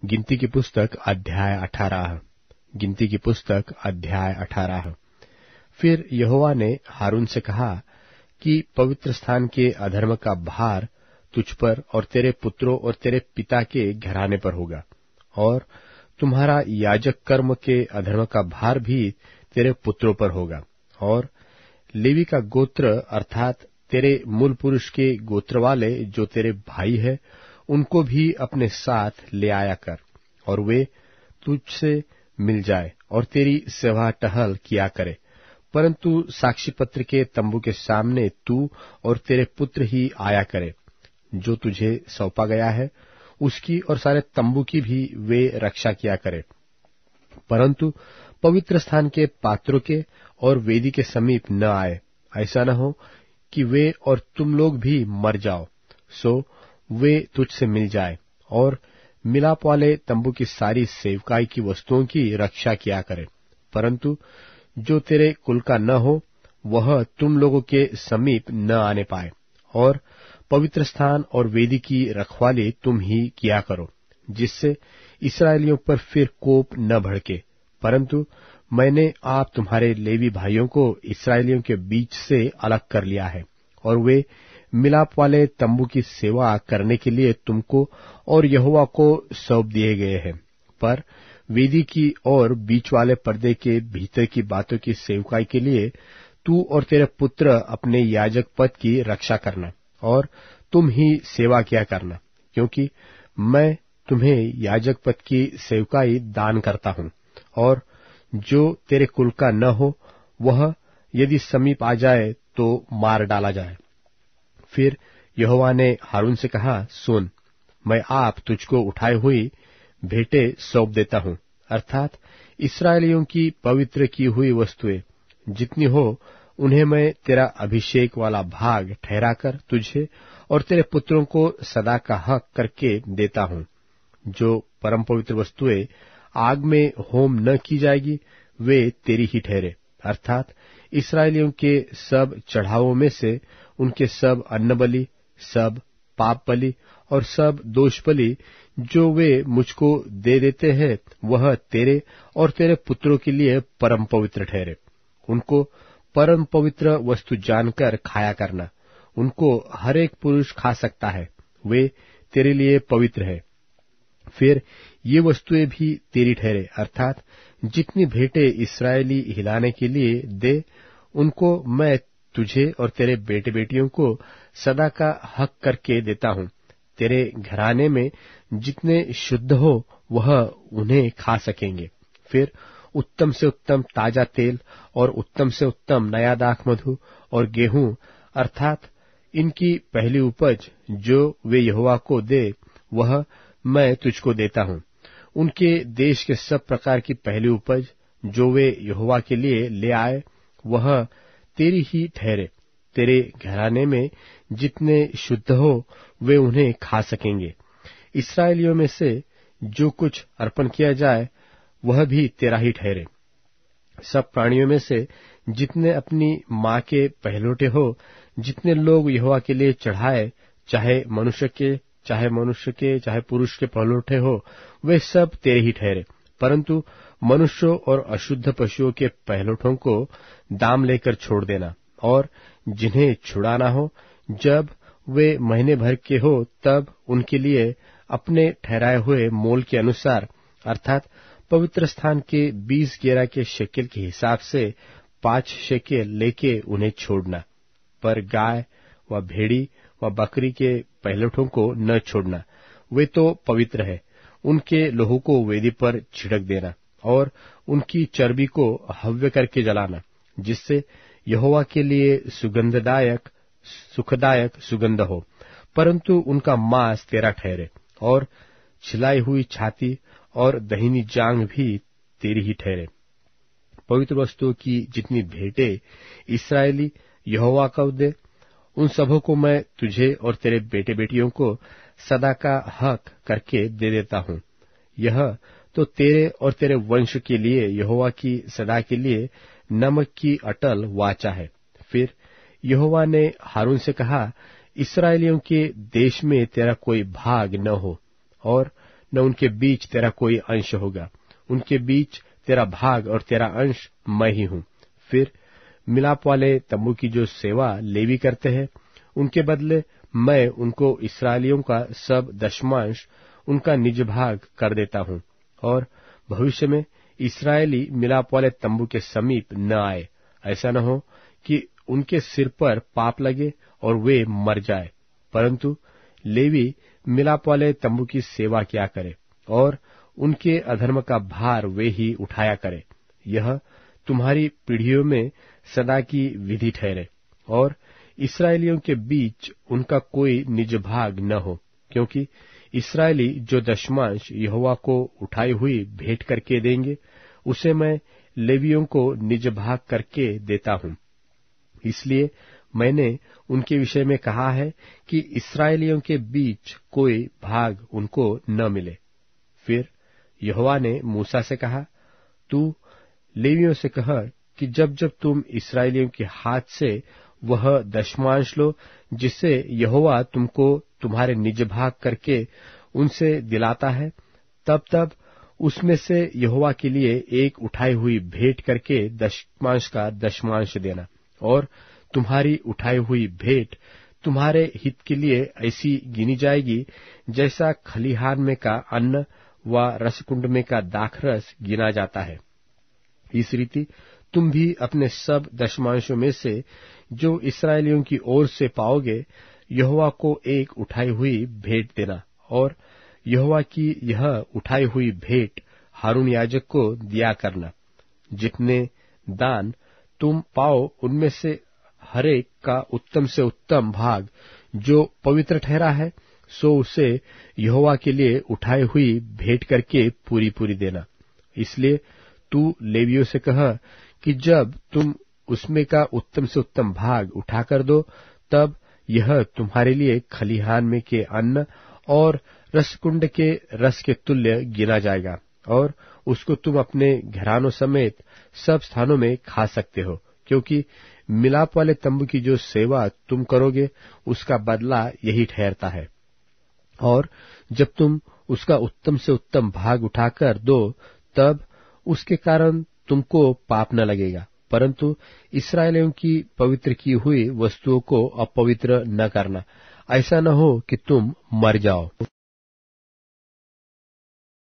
गिनती की पुस्तक अध्याय 18। गिनती की पुस्तक अध्याय 18। फिर यहोवा ने हारून से कहा कि पवित्र स्थान के अधर्म का भार तुझ पर और तेरे पुत्रों और तेरे पिता के घराने पर होगा, और तुम्हारा याजक कर्म के अधर्म का भार भी तेरे पुत्रों पर होगा। और लेवी का गोत्र अर्थात तेरे मूल पुरुष के गोत्र वाले जो तेरे भाई है, उनको भी अपने साथ ले आया कर, और वे तुझसे मिल जाए और तेरी सेवा टहल किया करे। परंतु साक्षी पत्र के तंबू के सामने तू और तेरे पुत्र ही आया करे। जो तुझे सौंपा गया है उसकी और सारे तंबू की भी वे रक्षा किया करे, परंतु पवित्र स्थान के पात्रों के और वेदी के समीप न आए, ऐसा न हो कि वे और तुम लोग भी मर जाओ, सो वे तुझसे मिल जाए। और मिलाप वाले तंबू की सारी सेवकाई की वस्तुओं की रक्षा किया करे, परंतु जो तेरे कुल का न हो वह तुम लोगों के समीप न आने पाए। और पवित्र स्थान और वेदी की रखवाली तुम ही किया करो, जिससे इस्राएलियों पर फिर कोप न भड़के। परंतु मैंने आप तुम्हारे लेवी भाइयों को इस्राएलियों के बीच से अलग कर लिया है, और वे मिलाप वाले तंबू की सेवा करने के लिए तुमको और यहोवा को सौंप दिए गए हैं। पर वेदी की और बीच वाले पर्दे के भीतर की बातों की सेवकाई के लिए तू और तेरे पुत्र अपने याजक पद की रक्षा करना, और तुम ही सेवा किया करना, क्योंकि मैं तुम्हें याजक पद की सेवकाई दान करता हूं। और जो तेरे कुल का न हो वह यदि समीप आ जाए तो मार डाला जाए। फिर यहोवा ने हारून से कहा, सुन, मैं आप तुझको उठाई हुई भेंटें सौंप देता हूं, अर्थात इस्राएलियों की पवित्र की हुई वस्तुएं जितनी हो उन्हें मैं तेरा अभिषेक वाला भाग ठहराकर तुझे और तेरे पुत्रों को सदा का हक करके देता हूं। जो परम पवित्र वस्तुएं आग में होम न की जाएगी वे तेरी ही ठहरे, अर्थात इस्राएलियों के सब चढ़ावों में से उनके सब अन्न बलि, सब पाप बलि और सब दोष बलि जो वे मुझको दे देते हैं वह तेरे और तेरे पुत्रों के लिए परम पवित्र ठहरे। उनको परम पवित्र वस्तु जानकर खाया करना। उनको हर एक पुरुष खा सकता है, वे तेरे लिए पवित्र है। फिर ये वस्तुएं भी तेरी ठहरे, अर्थात जितनी भेंटें इस्राएली हिलाने के लिए दे उनको मैं तुझे और तेरे बेटे बेटियों को सदा का हक करके देता हूं। तेरे घराने में जितने शुद्ध हो वह उन्हें खा सकेंगे। फिर उत्तम से उत्तम ताजा तेल और उत्तम से उत्तम नया दाख मधु और गेहूं अर्थात इनकी पहली उपज जो वे यहोवा को दे वह मैं तुझको देता हूं। उनके देश के सब प्रकार की पहली उपज जो वे यहोवा के लिए ले आए वह तेरी ही ठहरे। तेरे घराने में जितने शुद्ध हो वे उन्हें खा सकेंगे। इस्राएलियों में से जो कुछ अर्पण किया जाए वह भी तेरा ही ठहरे। सब प्राणियों में से जितने अपनी माँ के पहलौठे हो, जितने लोग यहोवा के लिए चढ़ाए, चाहे मनुष्य के चाहे पुरुष के पहलौठे हो, वे सब तेरे ही ठहरे। परंतु मनुष्यों और अशुद्ध पशुओं के पहलौठों को दाम लेकर छोड़ देना, और जिन्हें छुड़ाना हो जब वे महीने भर के हो तब उनके लिए अपने ठहराए हुए मोल के अनुसार अर्थात पवित्र स्थान के 20 गेरा के शेकेल के हिसाब से 5 शेकेल लेके उन्हें छोड़ना। पर गाय व भेड़ी व बकरी के पहलौठों को न छोड़ना, वे तो पवित्र है। उनके लोहू को वेदी पर छिड़क देना और उनकी चर्बी को हव्य करके जलाना, जिससे यहोवा के लिए सुखदायक सुगंध हो। परंतु उनका मांस तेरा ठहरे, और छिलाई हुई छाती और दहिनी जांग भी तेरी ही ठहरे। पवित्र वस्तुओं की जितनी भेंटें इस्राएली यहोवा को दे उन सबों को मैं तुझे और तेरे बेटे बेटियों को सदा का हक करके दे देता हूं। यह तो तेरे और तेरे वंश के लिए यहोवा की सदा के लिए नमक की अटल वाचा है। फिर यहोवा ने हारून से कहा, इस्राएलियों के देश में तेरा कोई भाग न हो, और न उनके बीच तेरा कोई अंश होगा। उनके बीच तेरा भाग और तेरा अंश मैं ही हूं। फिर मिलाप वाले तंबू की जो सेवा लेवी करते हैं, उनके बदले मैं उनको इस्राएलियों का सब दशमांश उनका निज भाग कर देता हूं, और भविष्य में इस्राएली मिलाप वाले तंबू के समीप न आए, ऐसा न हो कि उनके सिर पर पाप लगे और वे मर जाए। परंतु लेवी मिलाप वाले तंबू की सेवा किया करे और उनके अधर्म का भार वे ही उठाया करे। यह तुम्हारी पीढ़ियों में सदा की विधि ठहरे, और इस्राएलियों के बीच उनका कोई निज भाग न हो, क्योंकि इस्राएली जो दशमांश यहोवा को उठाई हुई भेंट करके देंगे, उसे मैं लेवियों को निज भाग करके देता हूं। इसलिए मैंने उनके विषय में कहा है कि इस्राएलियों के बीच कोई भाग उनको न मिले। फिर यहोवा ने मूसा से कहा, तू लेवियों से कह कि जब जब तुम इस्राएलियों के हाथ से वह दशमांश लो जिसे यहोवा तुमको तुम्हारे निज भाग करके उनसे दिलाता है, तब तब उसमें से यहोवा के लिए एक उठाई हुई भेंट करके दशमांश का दशमांश देना। और तुम्हारी उठाई हुई भेंट तुम्हारे हित के लिए ऐसी गिनी जाएगी जैसा खलिहान में का अन्न व रसकुंड में का दाखरस गिना जाता है। इस रीति तुम भी अपने सब दशमांशों में से जो इस्राएलियों की ओर से पाओगे, यहोवा को एक उठाई हुई भेंट देना, और यहोवा की यह उठाई हुई भेंट हारून याजक को दिया करना। जितने दान तुम पाओ उनमें से हरेक का उत्तम से उत्तम भाग जो पवित्र ठहरा है, सो उसे यहोवा के लिए उठाई हुई भेंट करके पूरी पूरी देना। इसलिए तू लेवियों से कह कि जब तुम उसमें का उत्तम से उत्तम भाग उठाकर दो, तब यह तुम्हारे लिए खलिहान में के अन्न और रसकुंड के रस के तुल्य गिना जाएगा, और उसको तुम अपने घरानों समेत सब स्थानों में खा सकते हो, क्योंकि मिलाप वाले तंबू की जो सेवा तुम करोगे उसका बदला यही ठहरता है। और जब तुम उसका उत्तम से उत्तम भाग उठाकर दो, तब उसके कारण तुमको पाप न लगेगा, परंतु इस्राएलियों की पवित्र की हुई वस्तुओं को अपवित्र न करना, ऐसा न हो कि तुम मर जाओ।